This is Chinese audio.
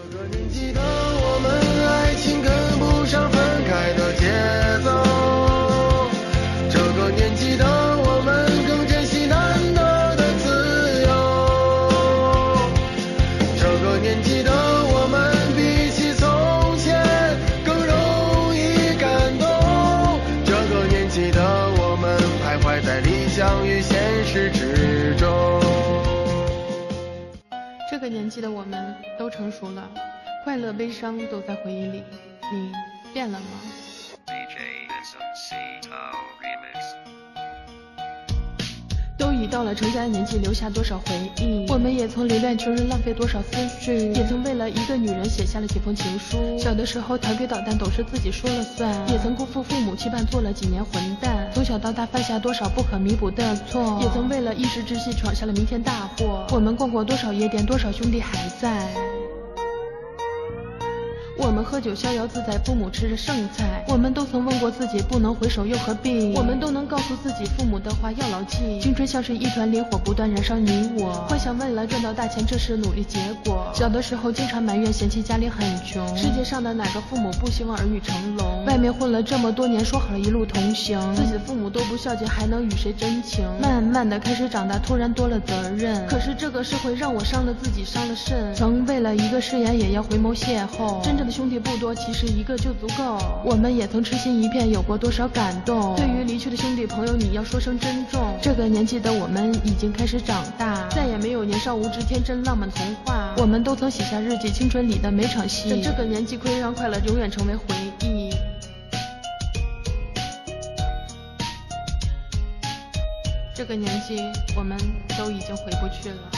这个年纪的我们，爱情跟不上分开的节奏。这个年纪的我们，更珍惜难得的自由。这个年纪的我们，比起从前更容易感动。这个年纪的我们，徘徊在理想与现实之中。 这个年纪的我们都成熟了，快乐悲伤都在回忆里。你变了吗？ 都已到了成家的年纪，留下多少回忆？我们也曾留恋穷人，浪费多少思绪，也曾为了一个女人写下了几封情书。小的时候调皮捣蛋，都是自己说了算，也曾辜负父母期盼，做了几年混蛋。从小到大犯下多少不可弥补的错，也曾为了一时之气闯下了弥天大祸。我们逛过多少夜店，多少兄弟还在。我们喝酒逍遥自在，父母吃着剩菜。我们都曾问过自己，不能回首又何必？我们都能告诉自己，父母的话要牢记。青春像是一团烈火，不断燃烧你我。幻想未来赚到大钱，这是努力结果。小的时候经常埋怨嫌弃家里很穷，世界上的哪个父母不希望儿女成龙？外面混了这么多年，说好了一路同行，自己的父母都不孝敬，还能与谁真情？慢慢的开始长大，突然多了责任。可是这个社会让我伤了自己，伤了肾。曾为了一个誓言，也要回眸邂逅。真正的兄弟不多，其实一个就足够。我们也曾痴心一片，有过多少感动。对于离去的兄弟朋友，你要说声珍重。这个年纪的我们已经开始长大，再也没有年少无知、天真浪漫童话。我们都曾写下日记，青春里的每场戏。在这个年纪，可以让快乐永远成为回忆。这个年纪，我们都已经回不去了。